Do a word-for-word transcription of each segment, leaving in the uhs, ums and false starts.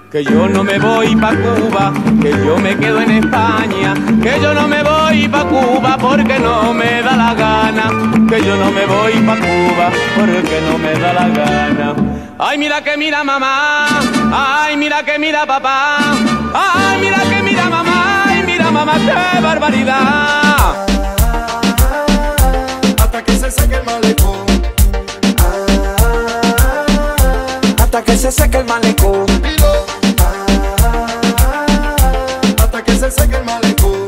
que yo no me voy pa' Cuba, que yo me quedo en España, que yo no me voy pa' Cuba porque no me da la gana, que yo no me voy pa' Cuba porque no me da la gana. Ay, mira que mira mamá, ay, mira que mira papá, ay, mira que mira mamá, ay, mira mamá, qué barbaridad. Hasta que se seque el malecón, hasta que se seque el malecón, hasta que se seque el malecón,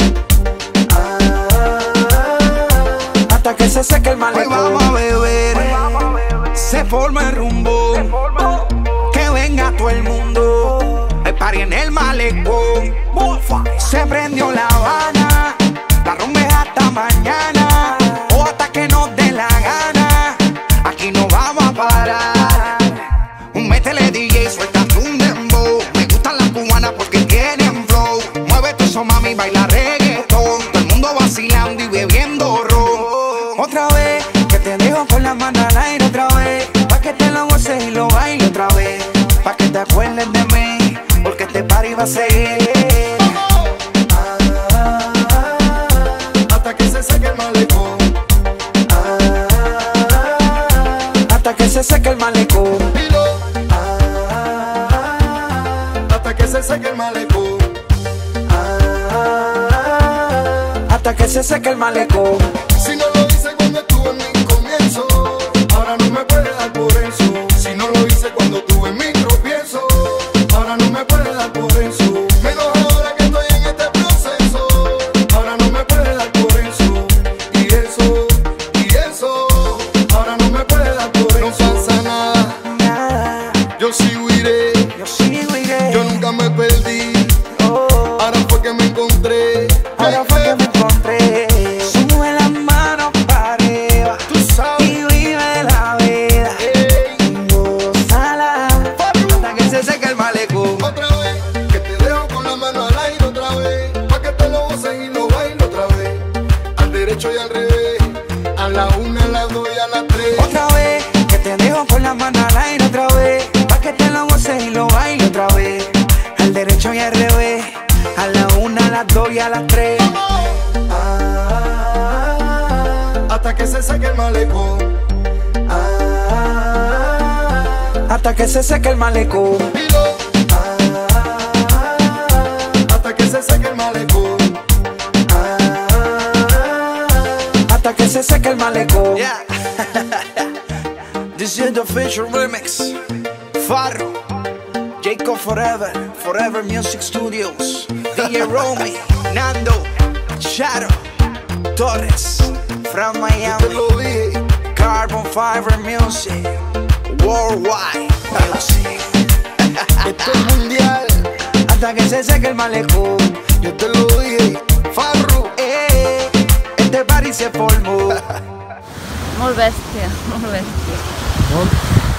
hasta que se seque el malecón. Hoy vamos a beber, se forma el rumbo, que venga todo el mundo. El party en el malecón, se prendió La Habana, la rumba es hasta mañana o hasta que nos dé la gana. Aquí no vamos a parar. Métele D J, suéltate un dembow. Me gustan las cubanas porque tienen flow. Muévete eso mami, baila reggaetón. Todo el mundo vacilando y bebiendo ron. Otra vez, que te dejo con la mano al aire otra vez, pa' que te lo goces y lo bailes otra vez, pa' que te acuerdes de mí, porque este party va a seguir. hasta que se seque el malecón, Hasta que se seque el malecón, hasta que se seque el malecón, hasta que se seque el malecón. Si no lo hice cuando estuve en mi comienzo, ahora no me puede dar por eso. Si no lo hice cuando tuve en mi tropiezo, ahora no me puede dar por eso. Menos ahora que estoy en este proceso, ahora no me puede dar por eso. Y eso, y eso, ahora no me puede dar por eso. No pasa nada, Nada, yo sigo iré, yo sigo iré. yo nunca me perdí. Oh, Ahora fue que me encontré, ahora fue que me encontré. Sube las manos para arriba tú sabes. y vive la vida. Gózala Hasta que se seque el malecón. Otra vez, que te dejo con la mano al aire otra vez, pa' que te lo goces y lo bailes otra vez, al derecho y al revés, a la una, a las dos y a las tres. otra vez, que te dejo con la mano al aire otra vez, pa' que te lo goces y lo bailes otra vez, al derecho y al revés, a la una, a las dos y a las tres. Hasta que se seque el malecón, Hasta que se seque el malecón, hasta que se seque el malecón, hasta que se seque el malecón. Yeah. This is the official remix. Farro, Jacob Forever, Forever Music Studios, D J Romy, Nando, Shadow, Torres, from te Miami, lo dije. Carbon Fiber Music, Worldwide Music. Esto es mundial, Hasta que se seque el malecón, yo te lo dije. Farru, eh, este party se formó. Molt bèstia, molt bèstia.